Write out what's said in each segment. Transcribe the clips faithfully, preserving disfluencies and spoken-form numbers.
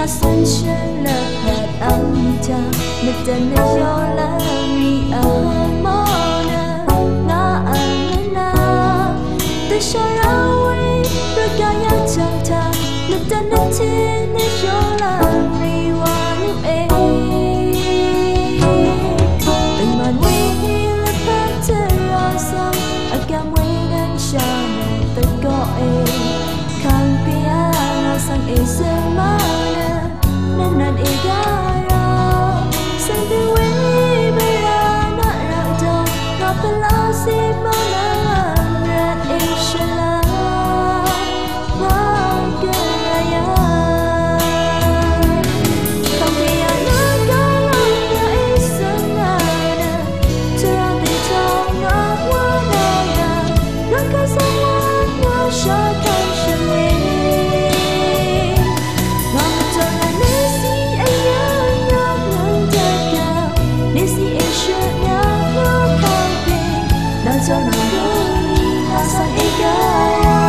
sunshine lekat amja Medana yola mi amona Na anana Tasharawi Ragaya chanta Medana tini yola mi wanu e Teman wihi lekat terasa Agam wingan syama teko e Kang piara sang e semana Nanan igara Sambil wei berana rada Ngapela si malam Rat insyaAllah Wagaraya Kami anak kalangnya isengana Terhati tengah wanaya Raka semuanya syakan syamil Cho nó đi là sang igara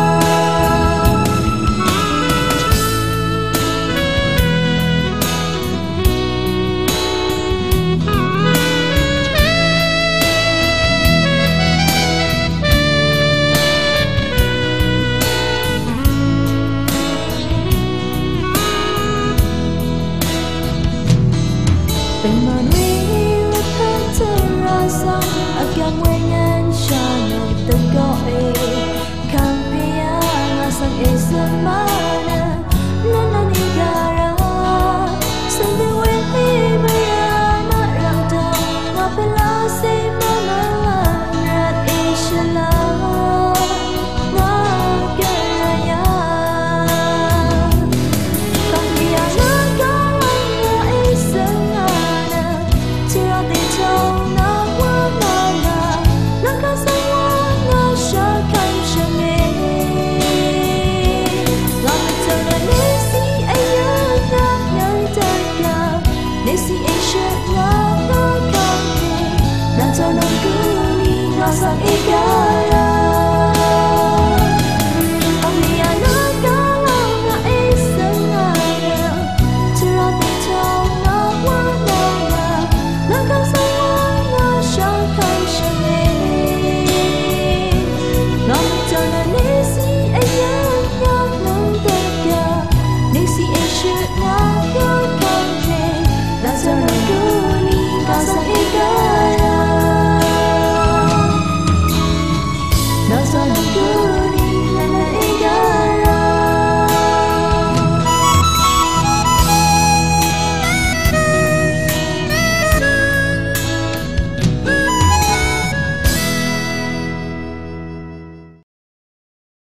Tình mà nuôi lekat terasa agam wengan syana tegoe Kang piang asang e semana Nanan igara Sambil wehi berana rauda Ngapela si mamalan Rat insyaAllah Wagaraya Kang piang nakalangnya isengana Terhati tengah wanaya Langkah semuanya syakan syamil Lama tangan nisi ayah nak nantakan Nisi insyaAllah nakangke Dan tangan kuning asal ikan